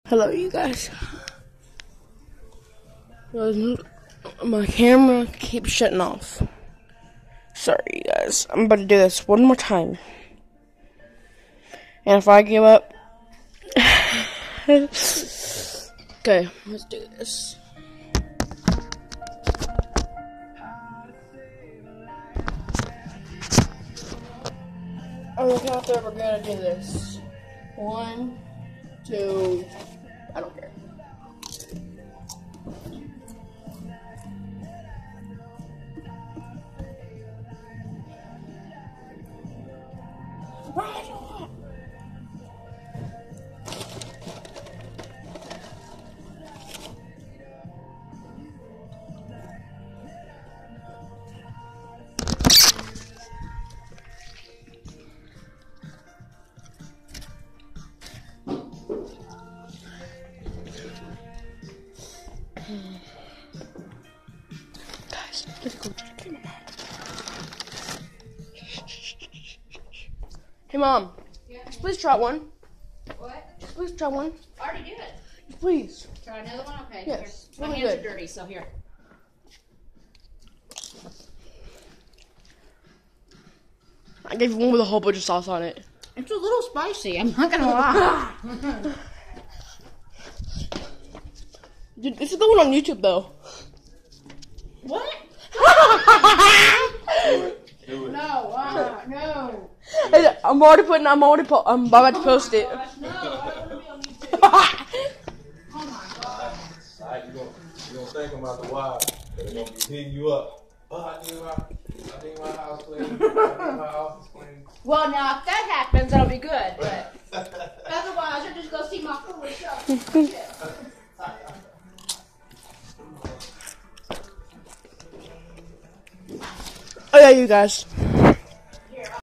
Hello, you guys. My camera keeps shutting off. Sorry, you guys. I'm about to do this one more time. And if I give up... Okay, let's do this. On the count of, we're gonna do this. 1, 2, I don't care. Guys, let's go to the camera. Hey, Mom. Yeah. Please try one. What? Please try one. I already did it. Please. Try another one? Okay. Yes. Here. My Really hands good. are dirty, so here. I gave you one with a whole bunch of sauce on it. It's a little spicy, I'm not gonna lie. Dude, this is going on YouTube though. What? Do it. No, no. Hey, I'm about to post it. Gosh, no, I don't want to be on YouTube. Oh my god. Alright, you gonna think about the wild. They're gonna be hitting you up. Oh, I need my house clean. I need my office clean. Well, now if that happens, that'll be good, but otherwise, you're just gonna see my foolish stuff. Oh yeah, you guys.